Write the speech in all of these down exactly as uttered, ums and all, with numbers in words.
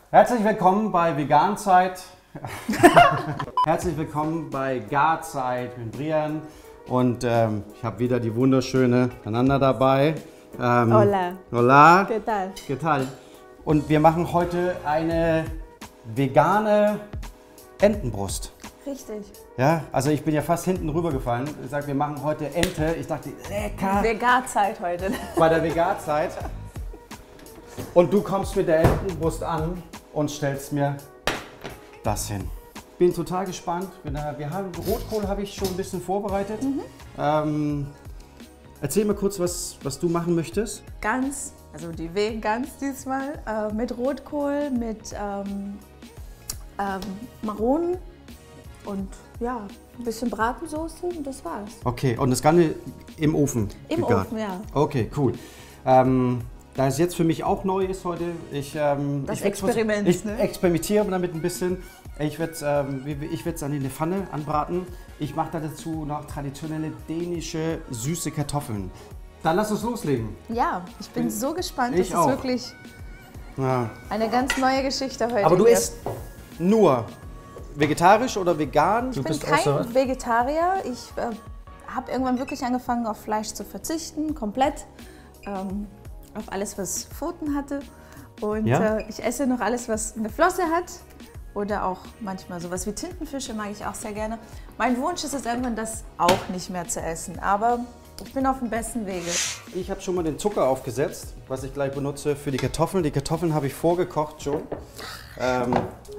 Herzlich willkommen bei Veganzeit. Herzlich willkommen bei Garzeit mit Brian. Und ähm, ich habe wieder die wunderschöne Ananda dabei. Ähm, Hola. Hola. ¿Qué tal? ¿Qué tal? Und wir machen heute eine vegane Entenbrust. Richtig. Ja, also ich bin ja fast hinten rübergefallen. Ich sag, wir machen heute Ente. Ich dachte, lecker. Vegarzeit heute. Bei der Vegarzeit. Und du kommst mit der Entenbrust an und stellst mir das hin. Bin total gespannt. Wir haben Rotkohl habe ich schon ein bisschen vorbereitet. Mhm. Ähm, erzähl mal kurz, was, was du machen möchtest. Gans, also die Vegans diesmal, äh, mit Rotkohl, mit ähm, ähm, Maronen und ja, ein bisschen Bratensoße und das war's. Okay, und das Ganze im Ofen? Im gegart. Ofen, ja. Okay, cool. Ähm, da es jetzt für mich auch neu ist heute, ich, ähm, das ich, Experiment, ich ne? experimentiere damit ein bisschen. Ich werde es ähm, dann in der Pfanne anbraten. Ich mache da dazu noch traditionelle dänische süße Kartoffeln. Dann lass uns loslegen. Ja, ich bin, bin so gespannt. Ich das auch. ist wirklich ja. eine ganz neue Geschichte heute. Aber du hier. isst nur vegetarisch oder vegan? Ich du bin bist kein außer... Vegetarier. Ich äh, habe irgendwann wirklich angefangen, auf Fleisch zu verzichten, komplett. Ähm, auf alles, was Pfoten hatte. Und ja? äh, ich esse noch alles, was eine Flosse hat. Oder auch manchmal sowas wie Tintenfische mag ich auch sehr gerne. Mein Wunsch ist es irgendwann, das auch nicht mehr zu essen. Aber ich bin auf dem besten Wege. Ich habe schon mal den Zucker aufgesetzt, was ich gleich benutze für die Kartoffeln. Die Kartoffeln habe ich vorgekocht schon. Ähm,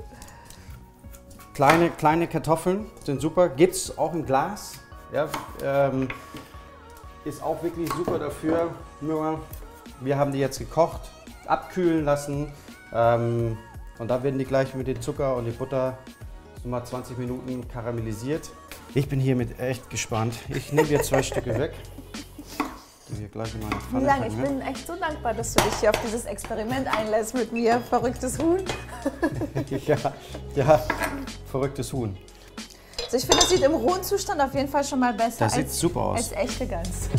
kleine, kleine Kartoffeln sind super. Gibt es auch im Glas. Ja, ähm, ist auch wirklich super dafür. Nur wir haben die jetzt gekocht, abkühlen lassen. Ähm, und da werden die gleich mit dem Zucker und der Butter so mal zwanzig Minuten karamellisiert. Ich bin hiermit echt gespannt. Ich nehme dir zwei Stücke weg. Die hier gleich in meine Pfanne Wie lange? packen, Ich bin echt so dankbar, dass du dich hier auf dieses Experiment einlässt mit mir. Verrücktes Huhn. ja, ja, verrücktes Huhn. Also ich finde, das sieht im rohen Zustand auf jeden Fall schon mal besser das sieht als, super aus. als echte Gans.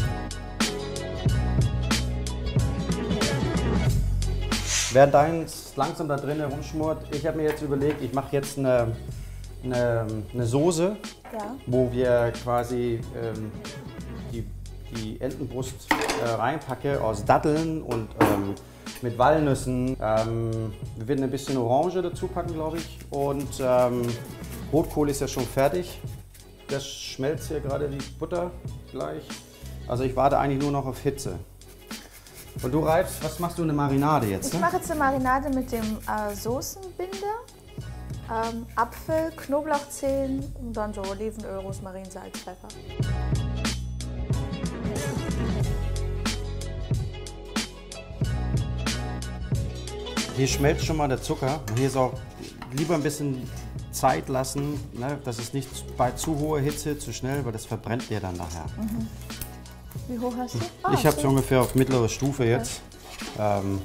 Während deins langsam da drin herumschmort, ich habe mir jetzt überlegt, ich mache jetzt eine, eine, eine Soße, ja. wo wir quasi ähm, die, die Entenbrust äh, reinpacke aus Datteln und ähm, mit Walnüssen. Ähm, wir werden ein bisschen Orange dazu packen, glaube ich. Und ähm, Rotkohl ist ja schon fertig. Das schmelzt hier gerade wie Butter gleich. Also ich warte eigentlich nur noch auf Hitze. Und du reibst, was machst du, eine Marinade jetzt? Ich ne? mache jetzt eine Marinade mit dem äh, Soßenbinder, ähm, Apfel, Knoblauchzehen und dann so Olivenöl, Rosmarin, Salz, Pfeffer. Hier schmelzt schon mal der Zucker. Und hier ist auch lieber ein bisschen Zeit lassen, ne? Das ist nicht bei zu hoher Hitze zu schnell, weil das verbrennt dir dann nachher. Mhm. Wie hoch hast du? Oh, ich habe es ungefähr auf mittlere Stufe jetzt. Ähm,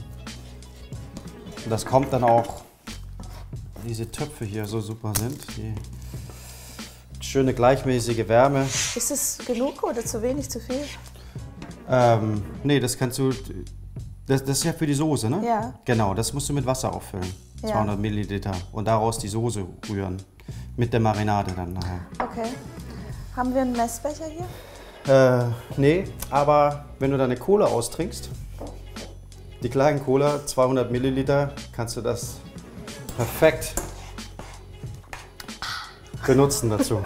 das kommt dann auch, weil diese Töpfe hier so super sind. Die schöne gleichmäßige Wärme. Ist es genug oder zu wenig, zu viel? Ähm, nee, das kannst du. Das, das ist ja für die Soße, ne? Ja. Genau, das musst du mit Wasser auffüllen. Ja. zweihundert Milliliter. Und daraus die Soße rühren. Mit der Marinade dann nachher. Okay. Haben wir einen Messbecher hier? Äh, nee, aber wenn du deine Cola austrinkst, die kleinen Cola, zweihundert Milliliter, kannst du das perfekt benutzen dazu.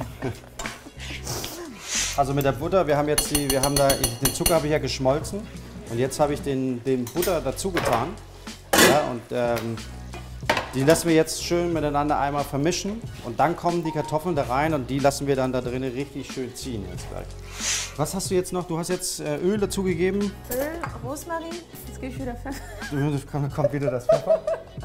Also mit der Butter, wir haben jetzt die, wir haben da, den Zucker habe ich ja geschmolzen und jetzt habe ich den, den Butter dazu getan. Ja, und ähm, die lassen wir jetzt schön miteinander einmal vermischen und dann kommen die Kartoffeln da rein und die lassen wir dann da drinnen richtig schön ziehen jetzt gleich. Was hast du jetzt noch? Du hast jetzt äh, Öl dazugegeben. Öl, Rosmarin, jetzt gebe ich wieder Pfeffer. Jetzt kommt, kommt wieder das Pfeffer.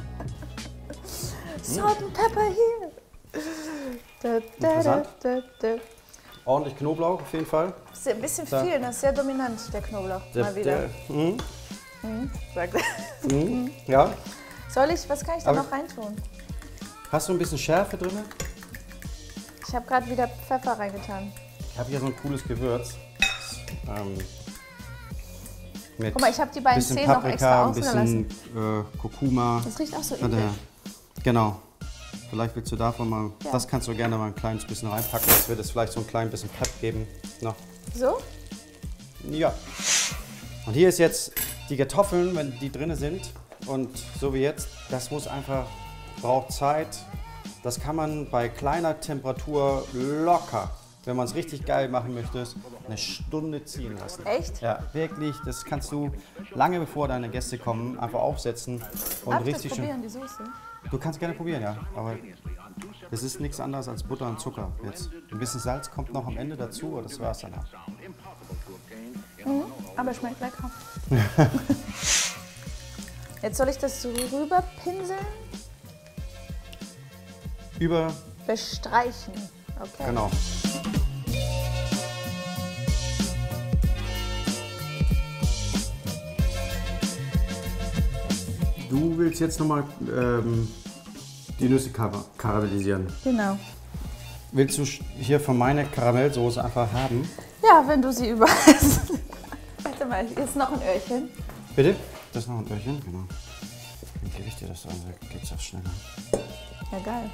Salt and Pepper hier. Da, da, da, da, da. Ordentlich Knoblauch auf jeden Fall. Ist ein bisschen Da. viel, das ist sehr dominant, der Knoblauch. Der, Mal wieder. Der, mhm. Mhm, sagt er. Mhm. Ja. Soll ich, was kann ich da Aber- noch reintun? Hast du ein bisschen Schärfe drin? Ich habe gerade wieder Pfeffer reingetan. Ich habe hier so ein cooles Gewürz. Ähm, Mit Guck mal, ich habe die beiden bisschen Zehen noch extra Paprika, ein ausgelassen. bisschen äh, Kurkuma. Das riecht auch so Ja, übel. genau. Vielleicht willst du davon mal, Ja. das kannst du gerne mal ein kleines bisschen reinpacken. Das wird es vielleicht so ein klein bisschen Pep geben. Noch. So? Ja. Und hier ist jetzt die Kartoffeln, wenn die drin sind. Und so wie jetzt, das muss einfach, braucht Zeit. Das kann man bei kleiner Temperatur locker, wenn man es richtig geil machen möchte, eine Stunde ziehen lassen. Echt? Ja, wirklich. Das kannst du lange bevor deine Gäste kommen einfach aufsetzen und Darf ich richtig das schön. probieren, die Soße? Du kannst gerne probieren, ja. Aber es ist nichts anderes als Butter und Zucker. Jetzt ein bisschen Salz kommt noch am Ende dazu, aber das war's dann auch. Mhm, aber schmeckt lecker. Jetzt soll ich das so rüber pinseln? Über, Bestreichen. Okay. genau. Du willst jetzt nochmal ähm, die Nüsse kar karamellisieren. Genau. Willst du hier von meiner Karamellsoße einfach haben? Ja, wenn du sie über hast. Warte mal, hier ist noch ein Öhrchen. Bitte? Das ist noch ein Öhrchen, genau. Dann gebe ich dir das an, dann geht's auch schneller. Ja, geil.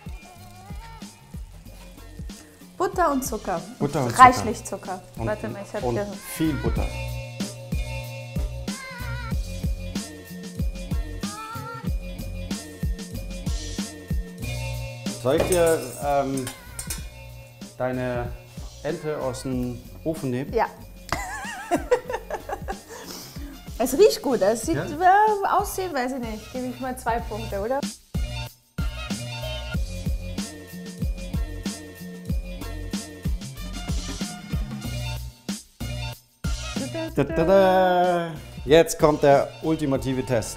Butter und Zucker. Butter und Reichlich Zucker. Und, Warte mal, ich habe und hier. viel Butter. Soll ich dir ähm, deine Ente aus dem Ofen nehmen? Ja. Es riecht gut. Es sieht Ja? äh, aussehen, weiß ich nicht. Gebe ich mal zwei Punkte, oder? Da, da, da. Jetzt kommt der ultimative Test.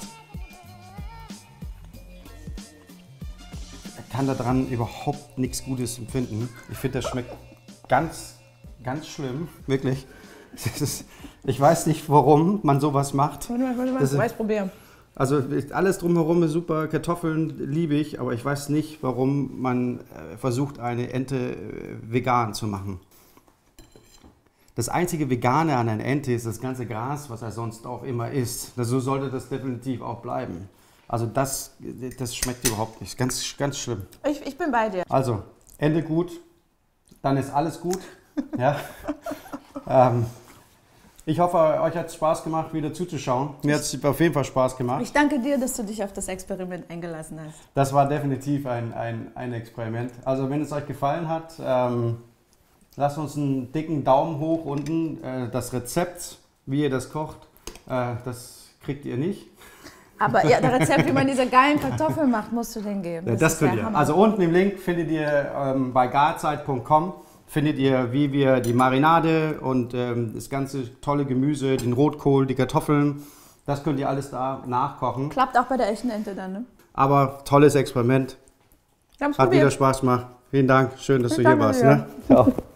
Ich kann daran überhaupt nichts Gutes empfinden. Ich finde, das schmeckt ganz, ganz schlimm. Wirklich. Das ist, ich weiß nicht, warum man sowas macht. Warte mal, warte mal. Das ist- Weiß probieren. Also alles drumherum ist super, Kartoffeln liebe ich, aber ich weiß nicht, warum man äh, versucht, eine Ente äh, vegan zu machen. Das einzige Vegane an einer Ente ist das ganze Gras, was er sonst auch immer isst. So sollte das definitiv auch bleiben. Also das, das schmeckt überhaupt nicht. Ganz, ganz schlimm. Ich, ich bin bei dir. Also, Ende gut, dann ist alles gut. Ja. ähm, ich hoffe, euch hat es Spaß gemacht, wieder zuzuschauen. Mir hat es auf jeden Fall Spaß gemacht. Ich danke dir, dass du dich auf das Experiment eingelassen hast. Das war definitiv ein, ein, ein Experiment. Also wenn es euch gefallen hat, ähm, lasst uns einen dicken Daumen hoch unten. Äh, das Rezept, wie ihr das kocht, äh, das kriegt ihr nicht. Aber ja, das Rezept, wie man diese geilen Kartoffeln macht, musst du den geben. Das, das ist könnt der ihr. Hammer. Also unten im Link findet ihr ähm, bei garzeit punkt com findet ihr, wie wir die Marinade und ähm, das ganze tolle Gemüse, den Rotkohl, die Kartoffeln, das könnt ihr alles da nachkochen. Klappt auch bei der echten Ente dann, ne? Aber tolles Experiment. Wir haben's Hat wieder probiert. Spaß gemacht. Vielen Dank. Schön, dass Ich du hier danke warst. dir. Ne? Ciao.